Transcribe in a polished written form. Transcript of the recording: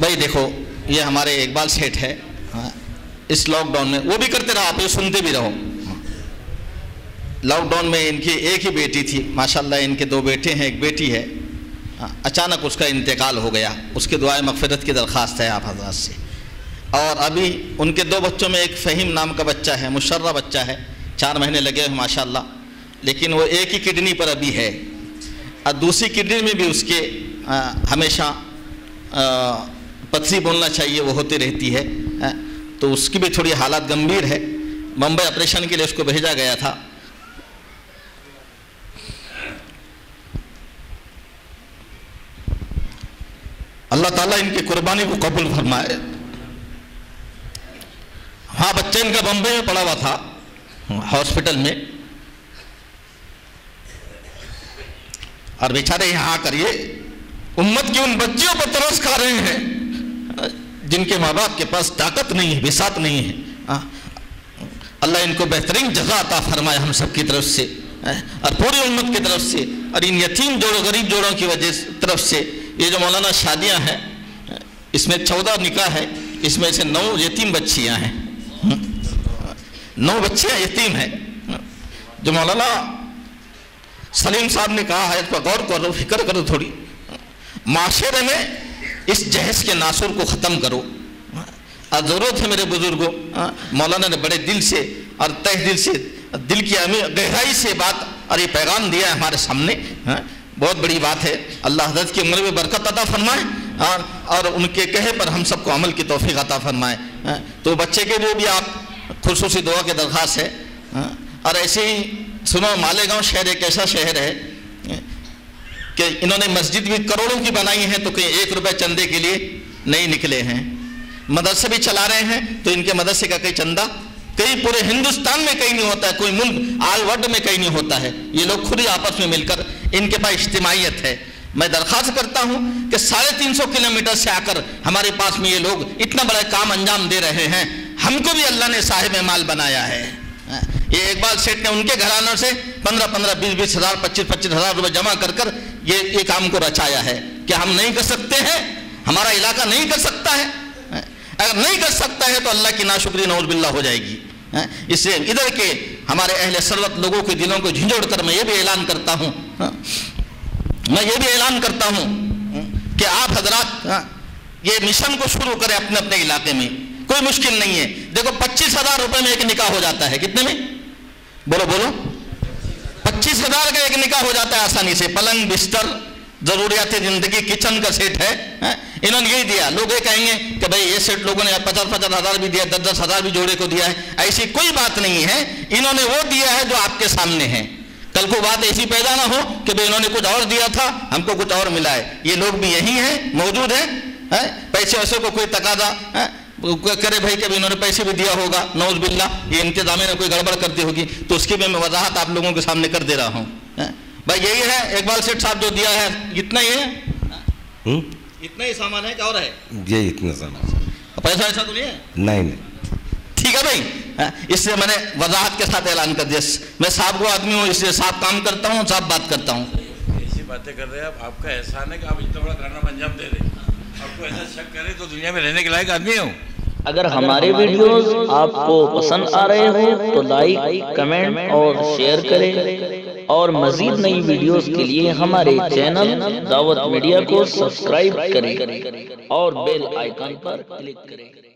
بھائی دیکھو یہ ہمارے اقبال سیٹھ ہے، اس لاک ڈاؤن میں وہ بھی کرتے رہو، آپ یہ سنتے بھی رہو۔ لاک ڈاؤن میں ان کی ایک ہی بیٹی تھی، ماشاءاللہ ان کے 2 بیٹے ہیں، ایک بیٹی ہے، اچانک اس کا انتقال ہو گیا، اس کے دعائے مغفرت کی درخواست ہے آپ حضرات سے۔ اور ابھی ان کے 2 بچوں میں ایک فہیم نام کا بچہ ہے، مشرہ بچہ ہے، 4 مہینے لگے ہیں ماشاءاللہ، لیکن وہ ایک ہی کڈنی پر ابھی ہے، اور دوسری کڈنی میں بھی اس کے ہمیشہ پتھری بولنا چاہیے وہ ہوتی رہتی ہے، تو اس کی بھی تھوڑی حالت گمبھیر ہے۔ ممبئی آپریشن کے لیے اس کو بھیجا گیا تھا۔ اللہ تعالیٰ ان کی قربانی کو قبول فرمائے۔ ہاں بچہ ان کا بمبئی میں پڑا ہوا تھا ہاسپٹل میں، اور بیچارے یہاں آ کر یہ امت کی ان بچیوں پر ترس کھا رہے ہیں جن کے ماں باپ کے پاس طاقت نہیں ہے، بساط نہیں ہے۔ اللہ ان کو بہترین جزا عطا فرمائے ہم سب کی طرف سے اور پوری امت کی طرف سے، اور ان یتیم جوڑوں غریب جوڑوں کی وجہ طرف سے۔ یہ جو مولانا شادیاں ہیں اس میں 14 نکاح ہے، اس میں سے 9 یتیم بچیاں ہیں، 9 بچیاں یتیم ہیں۔ جو مولانا سلیم صاحب نے کہا ہے اس پر غور کرو، فکر کرو تھوڑی، معاشرے میں اس جہیز کے ناصر کو ختم کرو، اور ضرورت ہے میرے بزرگوں۔ مولانا نے بڑے دل سے اور تہ دل سے، دل کی گہرائی سے بات اور یہ پیغام دیا ہے ہمارے سامنے، بہت بڑی بات ہے۔ اللہ حضرت کی عمر میں برکت عطا فرمائے اور ان کے کہے پر ہم سب کو عمل کی توفیق عطا فرمائے۔ تو بچے کے لیے بھی آپ خصوصی دعا کی درخواست ہے۔ اور ایسے ہی سنو، مالیگاؤں شہر ایک ایسا شہر ہے کہ انہوں نے مسجد بھی کروڑوں کی بنائی ہے، تو کہیں 1 روپے چندے کے لیے نہیں نکلے ہیں۔ مدرسے بھی چلا رہے ہیں، تو ان کے مدرسے کا کئی چندہ کئی پورے ہندوستان میں کہیں نہیں ہوتا ہے، کوئی ملک آل ورلڈ میں کہیں نہیں ہوتا ہے۔ یہ لوگ خود ہی آپس میں مل کر، ان کے پاس اجتماعیت ہے۔ میں درخواست کرتا ہوں کہ 350 کلومیٹر سے آ کر ہمارے پاس میں یہ لوگ اتنا بڑا کام انجام دے رہے ہیں، ہم کو بھی اللہ نے صاحب مال بنایا ہے۔ یہ اقبال سیٹھ نے ان کے گھرانوں سے 15-15 20-20 ہزار 25-25 ہزار روپے جمع کر کر یہ کام کو رچایا ہے۔ کہ ہم نہیں کر سکتے ہیں؟ ہمارا علاقہ نہیں کر سکتا ہے؟ اگر نہیں کر سکتا ہے تو اللہ کی ناشکری نعوذ باللہ ہو جائے گی۔ اس سے ادھر کے ہمارے اہل ثروت لوگوں کے دلوں کو جھنجھوڑ کر میں یہ بھی اعلان کرتا ہوں کہ آپ حضرات یہ مشن کو شروع کریں اپنے اپنے علاقے میں۔ کوئی مشکل نہیں ہے۔ دیکھو 25,000 روپے میں ایک نکاح ہو جاتا ہے، کتنے میں؟ بولو 25,000 کا ایک نکاح ہو جاتا ہے آسانی سے۔ پلنگ، بستر، ضروریات زندگی، کچن کا سیٹ ہے، انہوں نے یہی دیا۔ لوگ یہ کہیں گے کہ بھئی یہ سیٹ لوگوں نے 50-50 ہزار بھی دیا، 10-10 ہزار بھی جوڑے کو دیا ہے۔ ایسی کوئی بات نہیں ہے، انہوں نے وہ دیا ہے جو آپ کے سامنے ہے۔ کل کو بات ایسی پیدا نہ ہو کہ بھئی انہوں نے کچھ اور دیا تھا، ہم کو کچھ اور ملا ہے۔ یہ لوگ بھی یہی ہیں، موجود ہیں۔ پیسے ویسے کو کوئی تقاضا کرے بھائی کہ انہوں نے پیسے بھی دیا ہوگا، نعوذ باللہ یہ انتظامیہ نے کوئی گڑبڑ کرتی ہوگی، تو اس کی میں وضاحت آپ لوگوں کے سامنے کر دے رہا ہوں۔ بھائی یہی ہے اقبال سیٹھ صاحب جو دیا ہے، اتنا ہی ہے، اتنا ہی سامان ہے کہ اور ہے؟ یہ اتنا سامان، پیسہ ایسا تو نہیں ہے؟ نہیں۔ ٹھیک ہے بھائی، اس سے میں نے وضاحت کے ساتھ اعلان کر دیا۔ میں صاحب کو آدمی ہوں، اس لیے صاحب کام کرتا ہوں، صاحب بات کرتا ہوں۔ ایسی باتیں کر رہے ہیں آپ کا احسان ہے کہ آپ اتنا بڑا کارنامہ انجام دے رہے ہیں۔ آپ کو ایسا شک کرے تو دنیا میں رہنے کے لائق آدمی ہوں۔ اگر ہمارے ویڈیوز آپ کو پسند آ رہے ہوں تو لائک، کمنٹ اور شیئر کریں، اور مزید نئی ویڈیوز کے لیے ہمارے چینل دعوت میڈیا کو سبسکرائب کریں اور بیل آئیکن پر کلک کریں۔